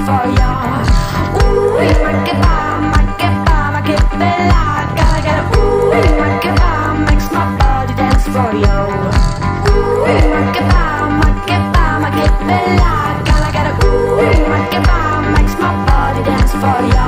for you. Ooh, ma che bella, gotta get it. Ooh, makes my body dance for you. Ooh, ma che bella, gotta get it. Ooh, makes my body dance for you.